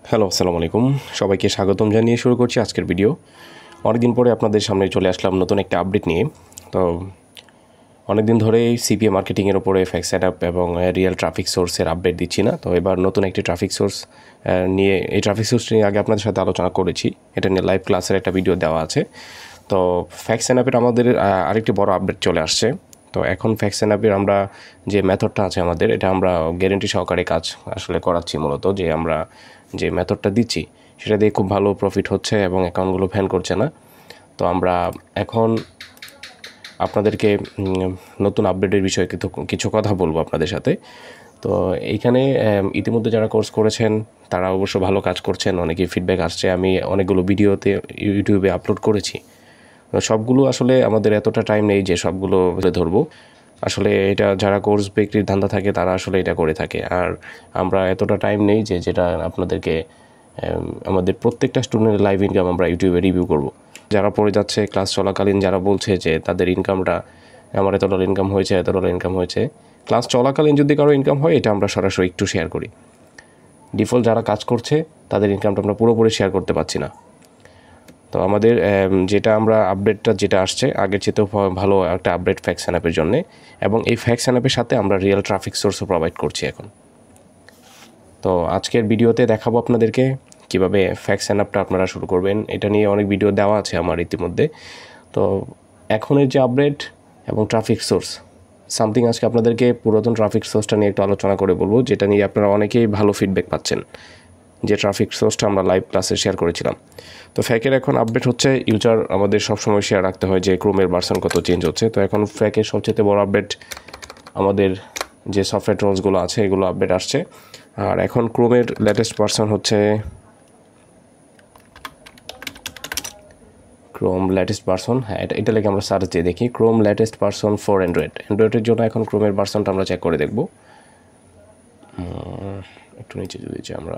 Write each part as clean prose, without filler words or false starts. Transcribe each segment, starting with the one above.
Hello, আসসালামু আলাইকুম। সবাইকে স্বাগতম জানিয়ে শুরু করছি আজকের ভিডিও। অনেকদিন পরে আপনাদের সামনে চলে আসলাম নতুন একটা আপডেট নিয়ে। তো অনেকদিন ধরেই সিপিএ মার্কেটিংয়ের ওপরে ফ্যাক্ট সেটআপ এবং রিয়েল ট্রাফিক সোর্সের আপডেট দিচ্ছি না। তো এবার নতুন একটি ট্রাফিক সোর্স নিয়ে এই ট্রাফিক সোর্স নিয়ে আগে আপনাদের সাথে আলোচনা করেছি। এটা নিয়ে লাইভ ক্লাসের একটা ভিডিও দেওয়া আছে। তো ফ্যাক্ট সেটআপের আমাদের আরেকটি বড় আপডেট চলে আসছে। তো এখন ফ্যাক্ট সেটআপের আমরা যে মেথডটা আছে আমাদের, এটা আমরা গ্যারেন্টি সহকারে কাজ আসলে করাচ্ছি। মূলত যে আমরা যে মেথডটা দিচ্ছি সেটা দিয়ে খুব ভালো প্রফিট হচ্ছে এবং অ্যাকাউন্টগুলো ভ্যান করছে না। তো আমরা এখন আপনাদেরকে নতুন আপডেটের বিষয়ে কিছু কথা বলবো আপনাদের সাথে। তো এইখানে ইতিমধ্যে যারা কোর্স করেছেন তারা অবশ্য ভালো কাজ করছেন, অনেকেই ফিডব্যাক আসছে। আমি অনেকগুলো ভিডিওতে ইউটিউবে আপলোড করেছি। সবগুলো আসলে আমাদের এতটা টাইম নেই যে সবগুলো ধরবো। আসলে এটা যারা কোর্স বিক্রির ধান্দা থাকে তারা আসলে এটা করে থাকে, আর আমরা এতটা টাইম নেই যে যেটা আপনাদেরকে আমাদের প্রত্যেকটা স্টুডেন্টের লাইভ ইনকাম আমরা ইউটিউবে রিভিউ করব। যারা পড়ে যাচ্ছে ক্লাস চলাকালীন, যারা বলছে যে তাদের ইনকামটা আমার এত ডলার ইনকাম হয়েছে, এত ডলার ইনকাম হয়েছে, ক্লাস চলাকালীন যদি কারো ইনকাম হয় এটা আমরা সরাসরি একটু শেয়ার করি। ডিফল্ট যারা কাজ করছে তাদের ইনকামটা আমরা পুরোপুরি শেয়ার করতে পারছি না। তো আমাদের যেটা আমরা আপডেটটা যেটা আসছে আগের চেয়েও ভালো একটা আপডেট ফ্যাক্ট সেটআপের জন্যে, এবং এই ফ্যাক্ট সেটআপের সাথে আমরা রিয়েল ট্রাফিক সোর্সও প্রোভাইড করছি এখন। তো আজকের ভিডিওতে দেখাবো আপনাদেরকে কিভাবে ফ্যাক্ট সেটআপটা আপনারা শুরু করবেন। এটা নিয়ে অনেক ভিডিও দেওয়া আছে আমার ইতিমধ্যে। তো এখনের যে আপডেট এবং ট্রাফিক সোর্স সামথিং, আজকে আপনাদেরকে পুরাতন ট্রাফিক সোর্সটা নিয়ে একটু আলোচনা করে বলবো, যেটা নিয়ে আপনারা অনেকেই ভালো ফিডব্যাক পাচ্ছেন, যে ট্রাফিক সোর্সটা আমরা লাইভ ক্লাসে শেয়ার করেছিলাম। তো ফ্যাকের এখন আপডেট হচ্ছে, ইউজার আমাদের সবসময় শেয়ার রাখতে হয় যে ক্রোমের ভার্সন কত চেঞ্জ হচ্ছে। তো এখন ফ্যাকের সবচেয়ে বড় আপডেট আমাদের যে সফটওয়্যার টুলসগুলো আছে এগুলো আপডেট আসছে। আর এখন ক্রোমের লেটেস্ট ভার্সন হচ্ছে ক্রোম লেটেস্ট ভার্সন। হ্যাঁ, এটা লেগে আমরা সার্চ দিয়ে দেখি ক্রোম লেটেস্ট ভার্সন ফর অ্যান্ড্রয়েডের জন্য এখন ক্রোমের ভার্সনটা আমরা চেক করে দেখব। একটু নিচে যদি যাই আমরা,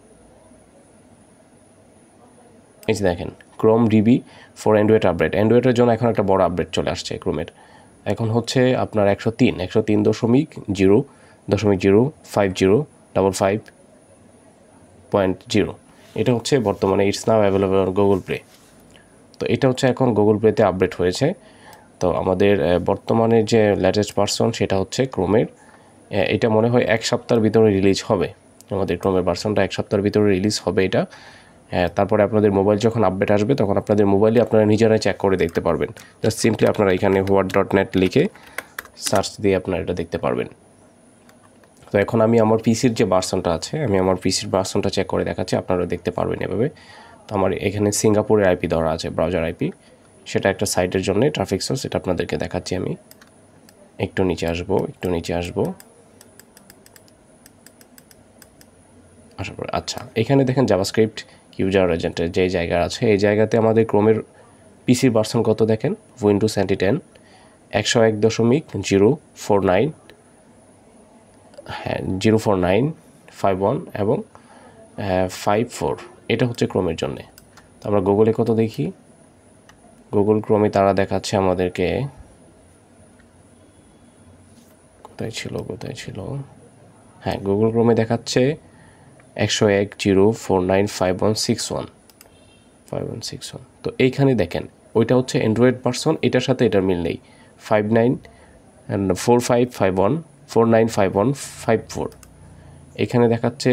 এই যে দেখেন Chrome DB for Android update. অ্যান্ড্রয়েডের জন্য এখন একটা বড় আপডেট চলে আসছে ক্রোমের। এখন হচ্ছে আপনার 103.0.050.5.0 এটা হচ্ছে বর্তমানে it's now available on Google Play. তো এটা হচ্ছে এখন গুগল প্লেতে আপডেট হয়েছে। তো আমাদের বর্তমানে যে লেটেস্ট ভার্সন সেটা হচ্ছে ক্রোমের, এটা মনে হয় এক সপ্তাহের ভিতরে রিলিজ হবে। আমাদের ক্রোমের ভার্সনটা এক সপ্তাহের ভিতরে রিলিজ হবে এটা। তারপরে আপনাদের মোবাইল যখন আপডেট আসবে তখন আপনাদের মোবাইলে আপনারা নিজেরাই চেক করে দেখতে পারবেন। জাস্ট সিম্পলি আপনারা এখানে what.net লিখে সার্চ দিয়ে আপনারা এটা দেখতে পারবেন। তো এখন আমি আমার পিসির যে ভার্সনটা আছে, আমি আমার পিসির ভার্সনটা চেক করে দেখাচ্ছি, আপনারা দেখতে পারবেন এভাবে। তো আমার এখানে সিঙ্গাপুরের আইপি ধরা আছে, ব্রাউজার আইপি, সেটা একটা সাইটের জন্য ট্রাফিক সোর্স, এটা আপনাদেরকে দেখাচ্ছি। আমি একটু নিচে আসবো আসার পরে আচ্ছা, এখানে দেখেন জাভাস্ক্রিপ্ট ইউজার এজেন্টের যে জায়গা আছে, এই জায়গাতে আমাদের ক্রোমের পিসির ভার্সন কত দেখেন, উইন্ডোজ 10 101.049, হ্যাঁ 04951 এবং 54, এটা হচ্ছে ক্রোমের জন্যে। তো আমরা গুগলে কত দেখি, গুগল ক্রোমে তারা দেখাচ্ছে আমাদেরকে, কোথায় ছিল, হ্যাঁ গুগল ক্রোমে দেখাচ্ছে 101.0495161। তো এইখানে দেখেন ওইটা হচ্ছে অ্যান্ড্রয়েড ভার্সন, এটার সাথে এটার মিল নেই। 4951 এখানে দেখাচ্ছে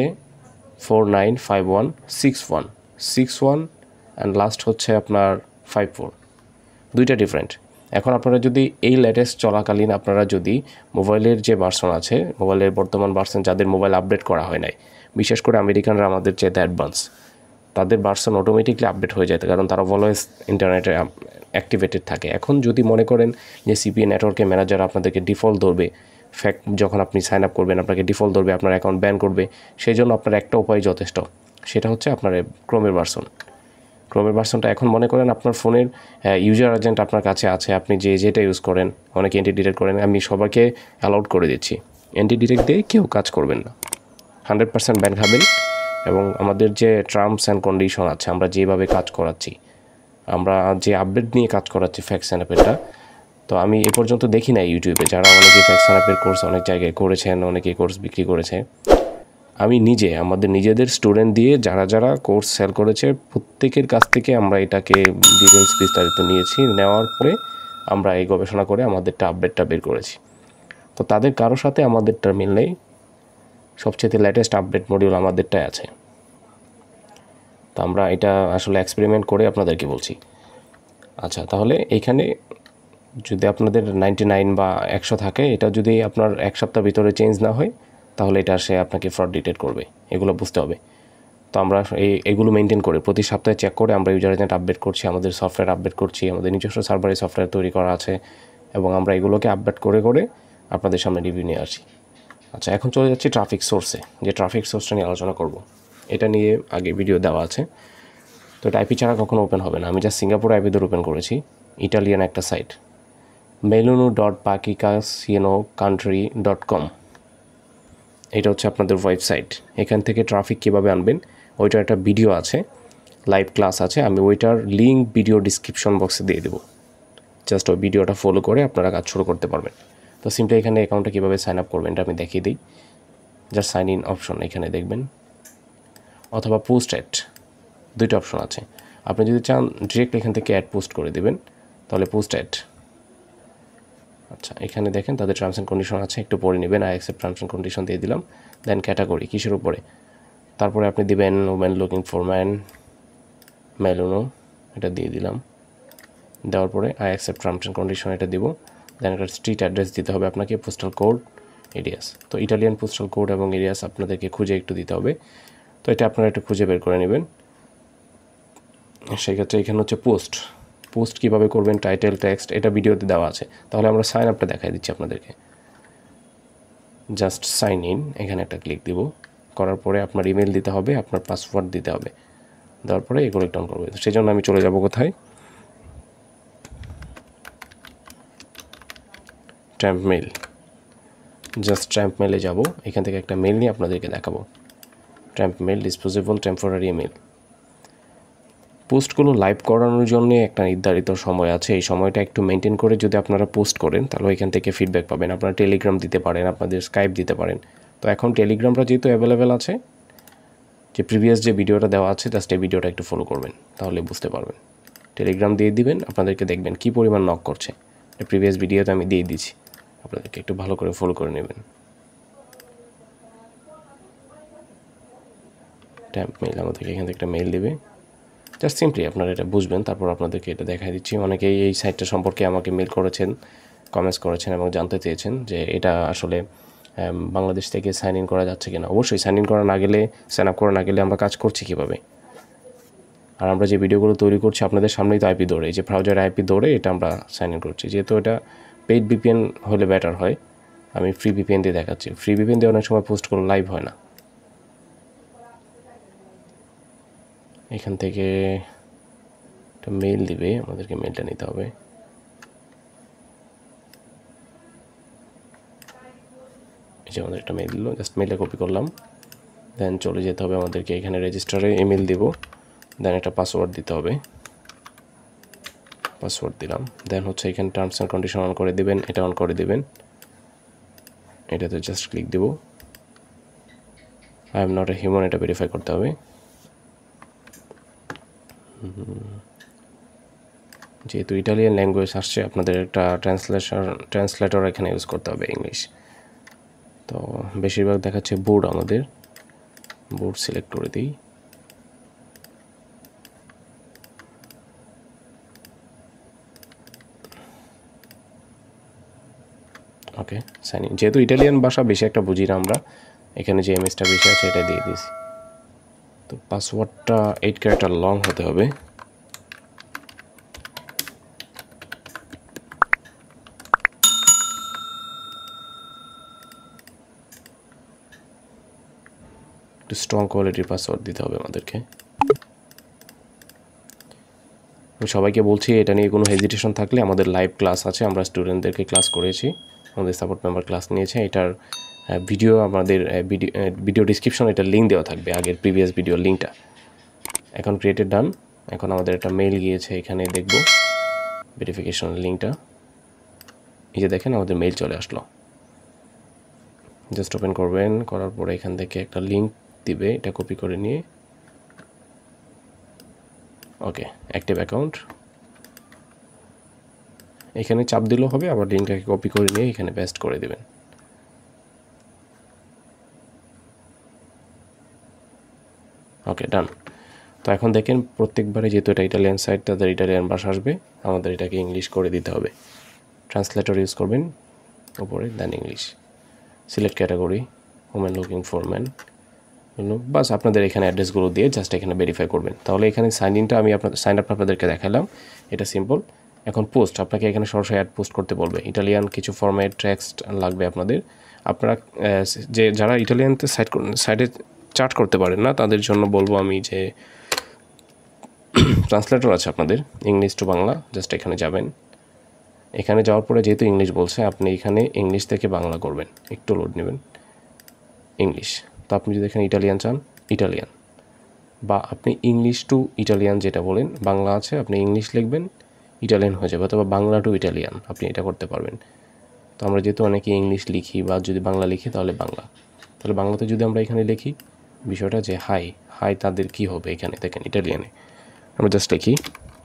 495161 অ্যান্ড লাস্ট হচ্ছে আপনার 54, দুইটা ডিফারেন্ট। এখন আপনারা যদি এই লেটেস্ট চলাকালীন আপনারা যদি মোবাইলের যে ভার্সন আছে, মোবাইলের বর্তমান ভার্সন যাদের মোবাইল আপডেট করা হয় নাই, বিশেষ করে আমেরিকানরা আমাদের চেয়ে অ্যাডভান্স, তাদের ভার্সন অটোমেটিকলি আপডেট হয়ে যায়, কারণ তারা অলওয়েজ ইন্টারনেটে অ্যাক্টিভেটেড থাকে। এখন যদি মনে করেন যে সিপিএ নেটওয়ার্কের ম্যানেজার আপনাদেরকে ডিফল্ট ধরবে, ফ্যাক্ট যখন আপনি সাইন আপ করবেন আপনাকে ডিফল্ট ধরবে, আপনার অ্যাকাউন্ট ব্যান করবে, সেই জন্য আপনার একটা উপায় যথেষ্ট, সেটা হচ্ছে আপনার ক্রোমের ভার্সনটা এখন মনে করেন আপনার ফোনের ইউজার এজেন্ট আপনার কাছে আছে, আপনি যেটা ইউজ করেন, অনেকে এন্টি ডিটেক্ট করেন, আমি সবাইকে অ্যালাউড করে দিচ্ছি, এন্টি ডিটেক্ট দিয়ে কেউ কাজ করবেন না, 100% ব্যান খাবেন। এবং আমাদের যে টার্মস অ্যান্ড কন্ডিশন আছে, আমরা যেভাবে কাজ করাচ্ছি, আমরা যে আপডেট নিয়ে কাজ করাচ্ছি ফ্যাক্ট সেটআপেরটা, তো আমি এ পর্যন্ত দেখি না ইউটিউবে যারা অনেকে ফ্যাক্ট সেটআপের কোর্স অনেক জায়গায় করেছেন, অনেকে কোর্স বিক্রি করেছে, আমি নিজে আমাদের নিজেদের স্টুডেন্ট দিয়ে যারা কোর্স সেল করেছে প্রত্যেকের কাছ থেকে আমরা এটাকে ডিটেলস বিস্তারিত নিয়েছি। নেওয়ার পরে আমরা এই গবেষণা করে আমাদেরটা আপডেটটা বের করেছি। তো তাদের কারোর সাথে আমাদেরটা মিল নেই, সবচেয়ে লেটেস্ট আপডেট মডিউল আমাদেরটাই আছে। তো আমরা এটা আসলে এক্সপেরিমেন্ট করে আপনাদেরকে বলছি। আচ্ছা, তাহলে এইখানে যদি আপনাদের 99 বা 100 থাকে, এটা যদি আপনার এক সপ্তাহ ভিতরে চেঞ্জ না হয় তাহলে এটা সে আপনাকে ফ্রড ডিটেক্ট করবে, এগুলো বুঝতে হবে। তো আমরা এগুলো মেনটেন করে প্রতি সপ্তাহে চেক করে আমরা ইউজার এজেন্ট আপডেট করছি, আমাদের সফটওয়্যার আপডেট করছি, আমাদের নিজস্ব সার্ভারে সফটওয়্যার তৈরি করা আছে এবং আমরা এগুলোকে আপডেট করে করে আপনাদের সামনে রিভিউ নিয়ে আসি। আচ্ছা, এখন চলে যাচ্ছি ট্রাফিক সোর্সে, যে ট্রাফিক সোর্সটা নিয়ে আলোচনা করব। এটা নিয়ে আগে ভিডিও দেওয়া আছে। তো এটা আইপি ছাড়া কখনো ওপেন হবে না। আমি জাস্ট সিঙ্গাপুর আইপি ধরে ওপেন করেছি, ইটালিয়ান একটা সাইট meluno.pakicasino.country.com। এটা হচ্ছে আপনাদের ওয়েবসাইট। এখান থেকে ট্রাফিক কীভাবে আনবেন ওইটার একটা ভিডিও আছে, লাইভ ক্লাস আছে, আমি ওইটার লিঙ্ক ভিডিও ডিসক্রিপশন বক্সে দিয়ে দেবো। জাস্ট ওই ভিডিওটা ফলো করে আপনারা কাজ শুরু করতে পারবেন। তো সিম্পলি এখানে অ্যাকাউন্টটা কীভাবে সাইন আপ করবেন এটা আমি দেখিয়ে দিই। জাস্ট সাইন ইন অপশন এখানে দেখবেন, অথবা পোস্ট অ্যাড, দুইটা অপশন আছে। আপনি যদি চান ডিরেক্ট এখান থেকে অ্যাড পোস্ট করে দেবেন তাহলে পোস্ট অ্যাড। আচ্ছা, এখানে দেখেন তাদের টার্মস অ্যান্ড কন্ডিশন আছে, একটু পড়ে নেবেন। I accept terms and condition দিয়ে দিলাম। দেন ক্যাটাগরি কিসের উপরে, তারপরে আপনি দিবেন women looking for man, Meluno, এটা দিয়ে দিলাম। দেওয়ার পরে I accept terms and condition এটা দিব। দেন একটা স্ট্রিট অ্যাড্রেস দিতে হবে আপনাকে, পোস্টাল কোড, এরিয়াস। তো ইটালিয়ান পোস্টাল কোড এবং এরিয়াস আপনাদেরকে খুঁজে একটু দিতে হবে। তো এটা আপনারা একটু খুঁজে বের করে নেবেন। সেক্ষেত্রে এখানে হচ্ছে পোস্ট কীভাবে করবেন, টাইটেল, টেক্সট, এটা ভিডিওতে দেওয়া আছে। তাহলে আমরা সাইন আপটা দেখাই দিচ্ছি আপনাদেরকে। জাস্ট সাইন ইন, এখানে একটা ক্লিক দিব। করার পরে আপনার ইমেল দিতে হবে, আপনার পাসওয়ার্ড দিতে হবে। দেওয়ার পরে এগুলো ডাউন করবে। সেই জন্য আমি চলে যাব কোথায়, ট্যাম্প মেল। জাস্ট ট্যাম্প মেলে যাব, এখান থেকে একটা মেল নিয়ে আপনাদেরকে দেখাবো। Temp mail disposable temporary mail. পোস্টগুলো লাইভ করানোর জন্য একটা নির্ধারিত সময় আছে। এই সময়টা একটু মেনটেন করে যদি আপনারা পোস্ট করেন তাহলে এখান থেকে ফিডব্যাক পাবেন। আপনারা টেলিগ্রাম দিতে পারেন, আপনাদের স্কাইপ দিতে পারেন। তো এখন টেলিগ্রামটা যেহেতু অ্যাভেলেবেল আছে, যে প্রিভিয়াস যে ভিডিওটা দেওয়া আছে জাস্ট এই ভিডিওটা একটু ফলো করবেন, তাহলে বুঝতে পারবেন। টেলিগ্রাম দিয়ে দিবেন, আপনাদেরকে দেখবেন কী পরিমাণ নক করছে। প্রিভিয়াস ভিডিওতে আমি দিয়ে দিচ্ছি, আপনাদেরকে একটু ভালো করে ফলো করে নেবেন। ট্যাম্প মেল, আমাদেরকে এখান থেকে একটা মেল দেবে। জাস্ট সিম্পলি আপনারা এটা বুঝবেন, তারপর আপনাদেরকে এটা দেখাই দিচ্ছি। অনেকেই এই সাইটটা সম্পর্কে আমাকে মেল করেছেন, কমেন্টস করেছেন এবং জানতে চেয়েছেন যে এটা আসলে বাংলাদেশ থেকে সাইন ইন করা যাচ্ছে কিনা। অবশ্যই সাইন ইন করা না গেলে, সাইন আপ করা না গেলে আমরা কাজ করছি কীভাবে। আর আমরা যে ভিডিওগুলো তৈরি করছি আপনাদের সামনেই তো আইপি দৌড়ে, এই যে ব্রাউজার আইপি দৌড়ে এটা আমরা সাইন ইন করছি। যেহেতু এটা পেইড ভিপিএন হলে বেটার হয়, আমি ফ্রি ভিপিএন দিয়ে দেখাচ্ছি। ফ্রি ভিপিএন দিয়ে অনেক সময় পোস্টগুলো লাইভ হয় না। এখান থেকে একটা মেল দিবে, আমাদেরকে মেলটা নিতে হবে। এই যে আমাদের একটা মেল দিল, জাস্ট মেলটা কপি করলাম। দেন চলে যেতে হবে আমাদেরকে, এখানে রেজিস্টারে ইমেল দিব। দেন একটা পাসওয়ার্ড দিতে হবে, পাসওয়ার্ড দিলাম। দেন হচ্ছে এখানে টার্মস অ্যান্ড কন্ডিশন অন করে দিবেন, এটা অন করে দিবেন। এটাতে জাস্ট ক্লিক দেব। I am not a human, এটা ভেরিফাই করতে হবে। যেহেতু ইটালিয়ান ল্যাঙ্গুয়েজ আসছে আপনাদের একটা ট্রান্সলেটর এখানে ইউজ করতে হবে, ইংলিশ। তো বেশিরভাগ দেখাচ্ছে বোর্ড, আমাদের বোর্ড সিলেক্ট করে দিই। Okay, sign in. যেহেতু ইটালিয়ান ভাষা বেশি একটা বুঝি না আমরা, এখানে যে এমএসটা বেশি আছে এটা দিয়ে দিয়েছি। তো পাসওয়ার্ডটা 8 ক্যারেক্টার লং হতে হবে। একটু স্ট্রং কোয়ালিটির পাসওয়ার্ড দিতে হবে আমাদেরকে। আমি সবাইকে বলছি এটা নিয়ে কোনো হেজিটেশন থাকলে আমাদের লাইভ ক্লাস আছে, আমরা স্টুডেন্টদেরকে ক্লাস করেছি, আমাদের সাপোর্ট মেম্বার ক্লাস নিয়েছে। এটার ভিডিও আমাদের ভিডিও ডিসক্রিপশন, এটার লিঙ্ক দেওয়া থাকবে, আগের প্রিভিয়াস ভিডিওর লিঙ্কটা। এখন ক্রিয়েটেড ডান। এখন আমাদের একটা মেইল গিয়েছে, এখানে দেখব ভেরিফিকেশনের লিঙ্কটা। এই যে দেখেন আমাদের মেইল চলে আসলো। জাস্ট ওপেন করবেন, করার পরে এখান থেকে একটা লিঙ্ক দিবে, এটা কপি করে নিয়ে ওকে অ্যাক্টিভ অ্যাকাউন্ট এখানে চাপ দিলেও হবে, আবার লিঙ্কটাকে কপি করে নিয়ে এখানে পেস্ট করে দেবেন। ওকে ডান। তো এখন দেখেন প্রত্যেকবারে যেহেতু এটা ইটালিয়ান সাইট, তাদের ইটালিয়ান ভাষা আসবে, আমাদের এটাকে ইংলিশ করে দিতে হবে। ট্রান্সলেটর ইউজ করবেন উপরে, then English, select category women looking for man, বাস আপনাদের এখানে অ্যাড্রেসগুলো দিয়ে জাস্ট এখানে ভেরিফাই করবেন। তাহলে এখানে সাইন ইনটা আমি সাইন আপ আপনাদেরকে দেখালাম, এটা সিম্পল। এখন পোস্ট, আপনাকে এখানে সরাসরি অ্যাড পোস্ট করতে বলবে, ইটালিয়ান কিছু ফরম্যাট টেক্সট লাগবে আপনাদের। আপনারা যে যারা ইটালিয়ানতে সাইটে চার্ট করতে পারেন না, তাদের জন্য বলবো আমি যে ট্রান্সলেটর আছে আপনাদের, ইংলিশ টু বাংলা, জাস্ট এখানে যাবেন। এখানে যাওয়ার পরে যেহেতু ইংলিশ বলছে, আপনি এখানে ইংলিশ থেকে বাংলা করবেন, একটু লোড নেবেন, ইংলিশ। তো আপনি যদি এখানে ইটালিয়ান চান, ইটালিয়ান, বা আপনি ইংলিশ টু ইটালিয়ান যেটা বলেন, বাংলা আছে আপনি ইংলিশ লিখবেন, ইটালিয়ান হয়ে যাবে, অথবা বাংলা টু ইটালিয়ান আপনি এটা করতে পারবেন। তো আমরা যেহেতু অনেকে ইংলিশ লিখি বা যদি বাংলা লিখি তাহলে বাংলা, তাহলে বাংলাতে যদি আমরা এখানে লিখি বিষয়টা যে হাই, হাই তাদের কি হবে, এখানে দেখেন ইটালিয়ানে আমরা জাস্ট লিখি,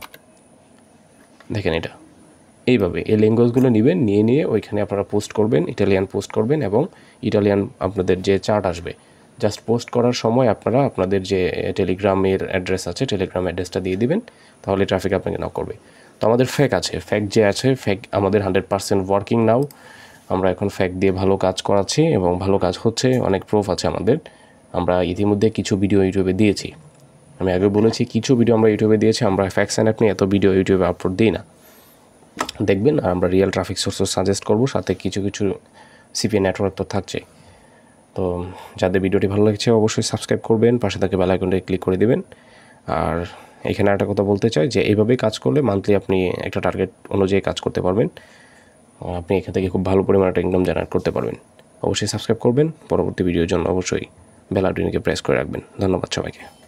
দেখেন এটা এইভাবে এই ল্যাঙ্গুয়েজগুলো নেবেন, নিয়ে ওইখানে আপনারা পোস্ট করবেন, ইটালিয়ান পোস্ট করবেন, এবং ইটালিয়ান আপনাদের যে চার্ট আসবে, জাস্ট পোস্ট করার সময় আপনারা আপনাদের যে টেলিগ্রামের অ্যাড্রেস আছে, টেলিগ্রাম অ্যাড্রেসটা দিয়ে দিবেন, তাহলে ট্রাফিক আপনাকে নক করবে। তো আমাদের ফেক আছে, ফেক যে আছে, ফেক আমাদের 100% ওয়ার্কিং নাও, আমরা এখন ফেক দিয়ে ভালো কাজ করাচ্ছি এবং ভালো কাজ হচ্ছে, অনেক প্রুফ আছে আমাদের। আমরা ইতিমধ্যে কিছু ভিডিও ইউটিউবে দিয়েছি, আমি আগে বলেছি কিছু ভিডিও আমরা ইউটিউবে দিয়েছি, আমরা ফ্যাক্স অ্যান্ড অ্যাপ নিয়ে এত ভিডিও ইউটিউবে আপলোড দিই না, দেখবেন। আর আমরা রিয়েল ট্রাফিক সোর্সও সাজেস্ট করব, সাথে কিছু সিপিএ নেটওয়ার্ক তো থাকছে। তো যাদের ভিডিওটি ভালো লাগছে অবশ্যই সাবস্ক্রাইব করবেন, পাশে থাকে বেল আইকনটা ক্লিক করে দিবেন। আর এখানে একটা কথা বলতে চাই যে এইভাবেই কাজ করলে মান্থলি আপনি একটা টার্গেট অনুযায়ী কাজ করতে পারবেন, আপনি এখান থেকে খুব ভালো পরিমাণে একটা ইনকাম জেনারেট করতে পারবেন। অবশ্যই সাবস্ক্রাইব করবেন, পরবর্তী ভিডিওর জন্য অবশ্যই বেল আইকনটিকে প্রেস করে রাখবেন। ধন্যবাদ সবাইকে।